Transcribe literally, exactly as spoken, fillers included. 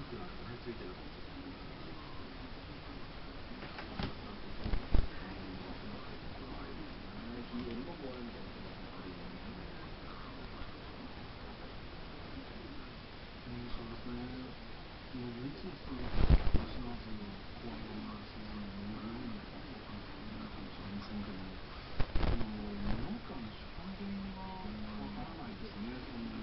クなんかね、ついてるかもしれない。ヒーローにも壊れるみたいなことがあるよね。うん、そうですね。もういつすぐ私のその怖いものがそういうのになるのかわかんないかもしれませんけども、その物かの出火の原因はわからないですね。その